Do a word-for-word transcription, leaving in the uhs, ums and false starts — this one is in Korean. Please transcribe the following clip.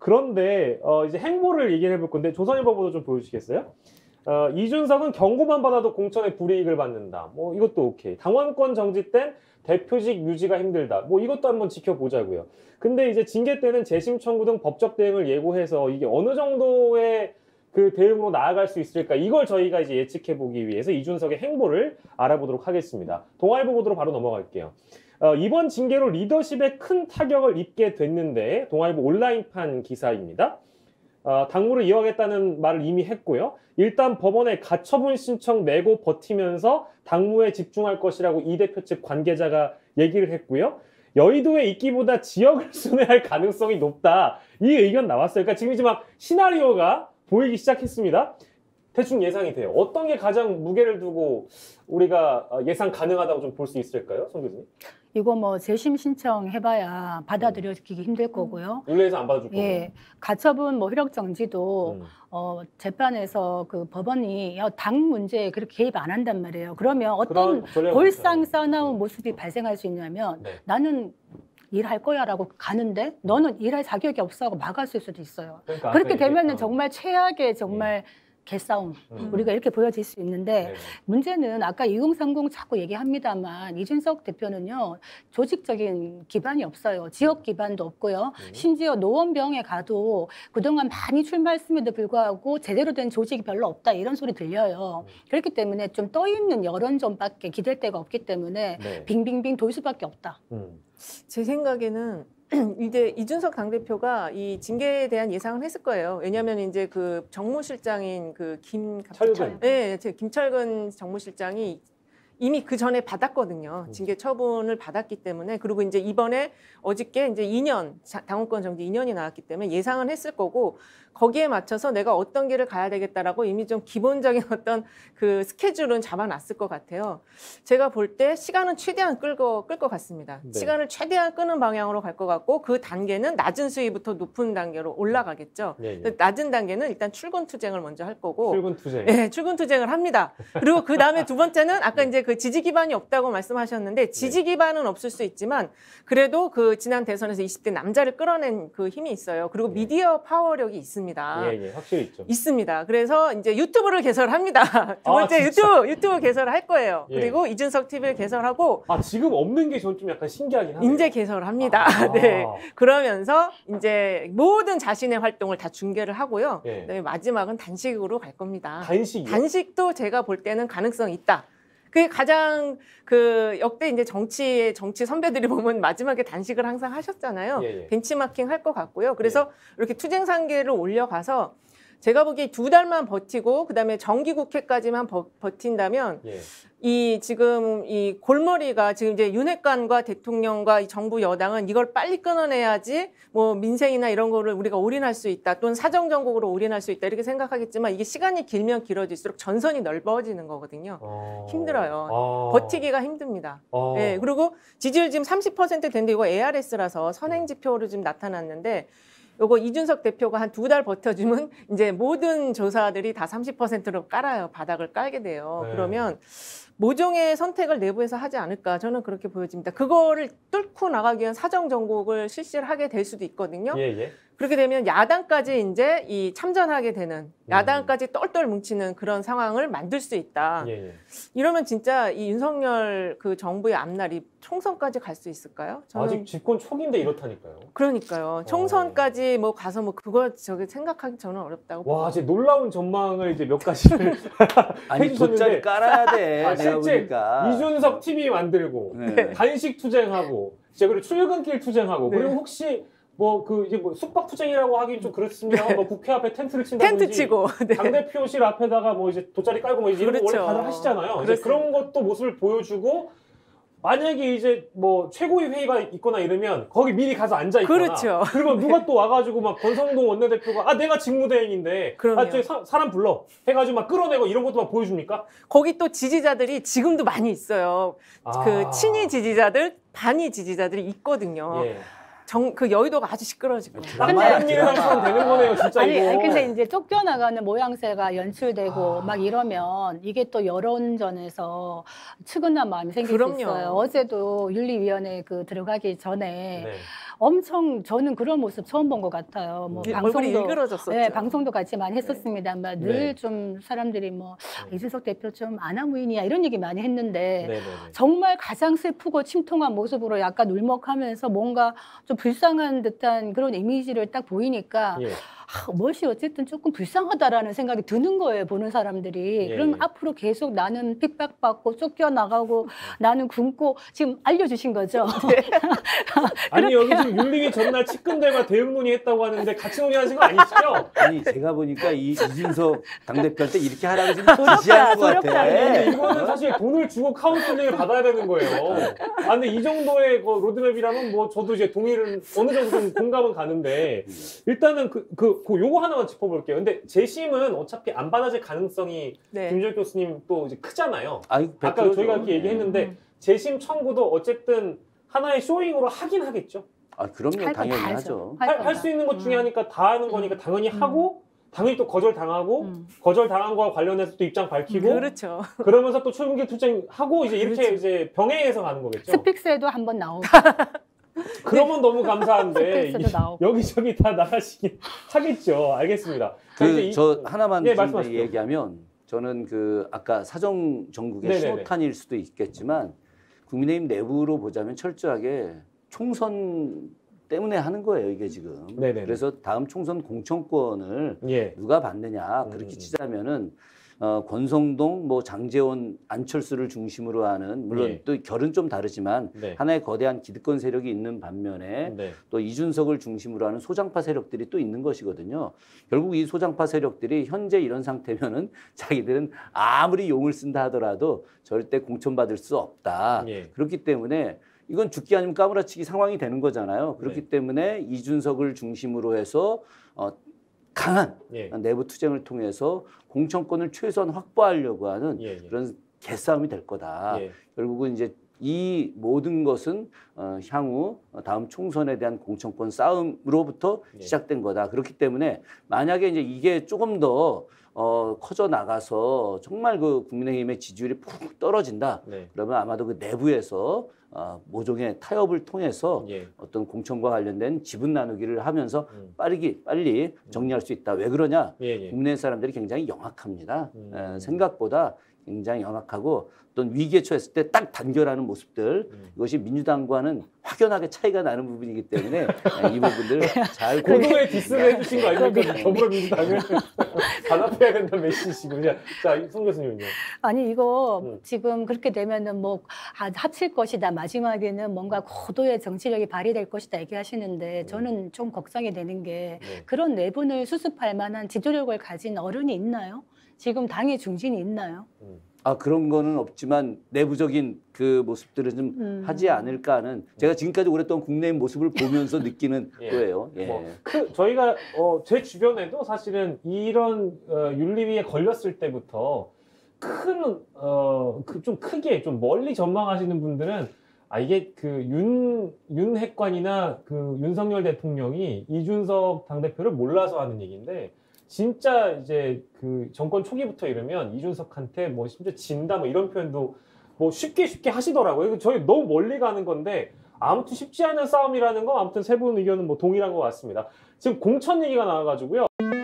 그런데 어, 이제 행보를 얘기를 해볼 건데 조선일보보도 좀 보여주시겠어요? 어, 이준석은 경고만 받아도 공천에 불이익을 받는다. 뭐 이것도 오케이. 당원권 정지 땐 대표직 유지가 힘들다. 뭐 이것도 한번 지켜보자고요. 근데 이제 징계 때는 재심 청구 등 법적 대응을 예고해서 이게 어느 정도의 그 대응으로 나아갈 수 있을까? 이걸 저희가 이제 예측해 보기 위해서 이준석의 행보를 알아보도록 하겠습니다. 동아일보 보도록 바로 넘어갈게요. 어, 이번 징계로 리더십에 큰 타격을 입게 됐는데 동아일보 온라인판 기사입니다. 어, 당무를 이어가겠다는 말을 이미 했고요. 일단 법원에 가처분 신청 내고 버티면서 당무에 집중할 것이라고 이 대표 측 관계자가 얘기를 했고요. 여의도에 있기보다 지역을 순회할 가능성이 높다. 이 의견 나왔어요. 그러니까 지금 이제 막 시나리오가 보이기 시작했습니다. 대충 예상이 돼요. 어떤 게 가장 무게를 두고 우리가 예상 가능하다고 좀 볼 수 있을까요? 송 교수님? 이거 뭐 재심 신청해봐야 받아들여지기 힘들 거고요. 윤리에서 안 받아줄 거고요. 예, 가처분 뭐 효력 정지도 음. 어, 재판에서 그 법원이 당 문제에 그렇게 개입 안 한단 말이에요. 그러면 어떤 골상 싸나운 모습이 발생할 수 있냐면 네. 나는 일할 거야라고 가는데 너는 일할 자격이 없어하고 막았을 수도 있어요. 그러니까 그렇게 되면은 정말 최악의 정말 네. 개싸움 음. 우리가 이렇게 보여질 수 있는데 네네. 문제는 아까 이공삼공 자꾸 얘기합니다만 이준석 대표는요 조직적인 기반이 없어요. 지역 기반도 없고요. 음. 심지어 노원병에 가도 그동안 많이 출마했음에도 불구하고 제대로 된 조직이 별로 없다 이런 소리 들려요. 음. 그렇기 때문에 좀 떠있는 여론전밖에 기댈 데가 없기 때문에 네. 빙빙빙 돌 수밖에 없다. 음. 제 생각에는 이제 이준석 당대표가 이 징계에 대한 예상을 했을 거예요. 왜냐하면 이제 그 정무실장인 그 김철근, 네, 김철근 정무실장이 이미 그 전에 받았거든요. 징계 처분을 받았기 때문에. 그리고 이제 이번에 어저께 이제 이 년, 당원권 정지 이 년이 나왔기 때문에 예상은 했을 거고, 거기에 맞춰서 내가 어떤 길을 가야 되겠다라고 이미 좀 기본적인 어떤 그 스케줄은 잡아놨을 것 같아요. 제가 볼 때 시간은 최대한 끌고, 끌 것 같습니다. 네. 시간을 최대한 끄는 방향으로 갈 것 같고, 그 단계는 낮은 수위부터 높은 단계로 올라가겠죠. 네, 네. 낮은 단계는 일단 출근 투쟁을 먼저 할 거고. 출근 투쟁. 네, 출근 투쟁을 합니다. 그리고 그 다음에 두 번째는 아까 이제 그 지지 기반이 없다고 말씀하셨는데, 지지 기반은 없을 수 있지만, 그래도 그 지난 대선에서 이십 대 남자를 끌어낸 그 힘이 있어요. 그리고 네. 미디어 파워력이 있습니다. 예, 예, 확실히 있죠. 있습니다. 그래서 이제 유튜브를 개설합니다. 두 번째 아, 유튜브, 유튜브 개설을 할 거예요. 예. 그리고 이준석 티비를 개설하고. 아, 지금 없는 게 전 좀 약간 신기하긴 하네요. 이제 개설을 합니다. 아, 네. 그러면서 이제 모든 자신의 활동을 다 중계를 하고요. 예. 그다음에 마지막은 단식으로 갈 겁니다. 단식이요? 단식도 제가 볼 때는 가능성이 있다. 그게 가장 그 역대 이제 정치 정치 선배들이 보면 마지막에 단식을 항상 하셨잖아요. 예, 예. 벤치마킹 할 것 같고요. 그래서 예. 이렇게 투쟁 상계를 올려가서 제가 보기에 두 달만 버티고 그다음에 정기국회까지만 버, 버틴다면 예. 이 지금 이 골머리가 지금 이제 윤핵관과 대통령과 이 정부 여당은 이걸 빨리 끊어내야지 뭐 민생이나 이런 거를 우리가 올인할 수 있다 또는 사정정국으로 올인할 수 있다 이렇게 생각하겠지만 이게 시간이 길면 길어질수록 전선이 넓어지는 거거든요. 어... 힘들어요. 어... 버티기가 힘듭니다. 어... 네, 그리고 지지율 지금 삼십 퍼센트 된데 이거 에이알에스라서 선행지표로 지금 나타났는데 요거 이준석 대표가 한 두 달 버텨주면 이제 모든 조사들이 다 삼십 퍼센트로 깔아요. 바닥을 깔게 돼요. 네. 그러면 모종의 선택을 내부에서 하지 않을까 저는 그렇게 보여집니다. 그거를 뚫고 나가기 위한 사정정국을 실시를 하게 될 수도 있거든요. 예, 예. 그렇게 되면 야당까지 이제 이 참전하게 되는 야당까지 똘똘 뭉치는 그런 상황을 만들 수 있다. 예, 예. 이러면 진짜 이 윤석열 그 정부의 앞날이 총선까지 갈 수 있을까요? 저는 아직 집권 초기인데 이렇다니까요. 그러니까요. 총선까지 뭐 가서 뭐 그거 저기 생각하기 저는 어렵다고. 와, 이제 놀라운 전망을 이제 몇 가지를 아니 돗자리 깔아야 돼. 아, 실제 보니까. 이준석 티비 만들고 네. 단식 투쟁하고 이제 그리고 출근길 투쟁하고 네. 그리고 혹시 뭐 그 이제 뭐 숙박 투쟁이라고 하긴 좀 그렇습니다. 네. 뭐 국회 앞에 텐트를 친다든지 텐트 치고 네. 당대표실 앞에다가 뭐 이제 돗자리 깔고 뭐 이제 이런 그렇죠. 거 원래 다들 하시잖아요. 이제 그런 것도 모습을 보여주고 만약에 이제 뭐 최고위 회의가 있거나 이러면 거기 미리 가서 앉아 있거나 그렇죠. 그리고 누가 또 와가지고 막 권성동 원내대표가 아 내가 직무대행인데 아 저 사람 불러 해가지고 막 끌어내고 이런 것도 막 보여줍니까? 거기 또 지지자들이 지금도 많이 있어요. 아. 그 친이 지지자들, 반이 지지자들이 있거든요. 예. 정, 그 여의도가 아주 시끄러워질 거예요. 근데 많은 일을 하시면 되는 거네요, 진짜 아니, 이거. 아니, 근데 이제 쫓겨나가는 모양새가 연출되고 아. 막 이러면 이게 또 여론전에서 측은한 마음이 생길 그럼요. 수 있어요. 어제도 윤리위원회 그 들어가기 전에 네. 엄청 저는 그런 모습 처음 본 것 같아요. 뭐 음. 방송도 일그러졌었죠. 네, 방송도 같이 많이 했었습니다만 네. 늘 좀 사람들이 뭐 네. 이준석 대표 좀 아나무인이야 이런 얘기 많이 했는데 네네네. 정말 가장 슬프고 침통한 모습으로 약간 울먹하면서 뭔가 좀 불쌍한 듯한 그런 이미지를 딱 보이니까 예. 아, 무엇이 어쨌든 조금 불쌍하다라는 생각이 드는 거예요, 보는 사람들이. 예, 그럼 예. 앞으로 계속 나는 핍박받고 쫓겨나가고 나는 굶고 지금 알려주신 거죠. 아니 여기 지금 윤리위 전날 측근들과 대응 논의했다고 하는데 같이 논의하신 거 아니시죠? 아니 제가 보니까 이 이준석 당대표한테 이렇게 하라고 지금 지시하는 것 부럽다. 같아. 근데 이거는 사실 돈을 주고 카운슬링을 받아야 되는 거예요. 아, 근데 이 정도의 그 로드맵이라면 뭐 저도 이제 동의를 어느 정도 좀 공감은 가는데 일단은 그, 그, 그 요거 하나만 짚어볼게요. 근데 재심은 어차피 안 받아질 가능성이 네. 김준혁 교수님 또 이제 크잖아요. 아이, 아까 저희가 이렇게 얘기했는데 음. 재심 청구도 어쨌든 하나의 쇼잉으로 하긴 하겠죠. 아 그럼요, 할 건 당연히 다 하죠. 하죠. 할 수 있는 것 중에 음. 하니까 다 하는 거니까 당연히 음. 하고 당연히 또 거절 당하고 음. 거절 당한 거와 관련해서 또 입장 밝히고 그렇죠. 그러면서 또 출근길 투쟁하고 이제 이렇게 그렇죠. 이제 병행해서 가는 거겠죠. 스픽스에도 한번 나오고 그러면 너무 감사한데 스픽스도 나오고. 여기저기 다 나가시긴 하겠죠. 알겠습니다. 자, 이제 그 이- 저 하나만 예, 좀 말씀하시죠. 얘기하면 저는 그 아까 사정 정국의 네네네. 신호탄일 수도 있겠지만 국민의힘 내부로 보자면 철저하게 총선 때문에 하는 거예요, 이게 지금. 네네네. 그래서 다음 총선 공천권을 예. 누가 받느냐 음, 그렇게 음. 치자면은 어, 권성동, 뭐 장제원, 안철수를 중심으로 하는 물론 예. 또 결은 좀 다르지만 네. 하나의 거대한 기득권 세력이 있는 반면에 네. 또 이준석을 중심으로 하는 소장파 세력들이 또 있는 것이거든요. 결국 이 소장파 세력들이 현재 이런 상태면은 자기들은 아무리 용을 쓴다 하더라도 절대 공천받을 수 없다. 예. 그렇기 때문에 이건 죽기 아니면 까무라치기 상황이 되는 거잖아요. 그렇기 네. 때문에 이준석을 중심으로 해서 어, 강한 예. 내부 투쟁을 통해서 공천권을 최소한 확보하려고 하는 예. 예. 그런 개싸움이 될 거다. 예. 결국은 이제 이 모든 것은 어, 향후 다음 총선에 대한 공천권 싸움으로부터 예. 시작된 거다. 그렇기 때문에 만약에 이제 이게 조금 더 어, 커져 나가서 정말 그 국민의힘의 지지율이 푹 떨어진다. 네. 그러면 아마도 그 내부에서 어, 모종의 타협을 통해서 예. 어떤 공천과 관련된 지분 나누기를 하면서 음. 빠르게 빨리 정리할 수 있다. 왜 그러냐? 예. 예. 국내 사람들이 굉장히 영악합니다. 음. 에, 생각보다 굉장히 영악하고 어떤 위기에 처했을 때 딱 단결하는 모습들 음. 이것이 민주당과는 확연하게 차이가 나는 부분이기 때문에 에, 이 부분들 잘 고도의 디스를 해주신 거 아닙니까? 그러게. 더불어민주당을 단합해야 된다는 메시지군요. 자, 송 교수님은요. 아니 이거 음. 지금 그렇게 되면은 뭐 아, 합칠 것이다. 마지막에는 뭔가 고도의 정치력이 발휘될 것이다 얘기하시는데 저는 좀 걱정이 되는 게 네. 그런 내분을 수습할 만한 지도력을 가진 어른이 있나요? 지금 당의 중진이 있나요? 음. 아 그런 거는 없지만 내부적인 그 모습들은 좀 음. 하지 않을까 하는 제가 지금까지 오랫동안 국내의 모습을 보면서 느끼는 예. 거예요. 예. 뭐, 그, 저희가, 어, 제 주변에도 사실은 이런, 어, 윤리위에 걸렸을 때부터 큰, 어, 그 좀 크게, 좀 멀리 전망하시는 분들은 아, 이게 그 윤, 윤핵관이나 그 윤석열 대통령이 이준석 당대표를 몰라서 하는 얘기인데 진짜 이제 그 정권 초기부터 이러면 이준석한테 뭐 심지어 진다 뭐 이런 표현도 뭐 쉽게 쉽게 하시더라고요. 이거 저희 너무 멀리 가는 건데 아무튼 쉽지 않은 싸움이라는 거 아무튼 세 분 의견은 뭐 동일한 것 같습니다. 지금 공천 얘기가 나와가지고요.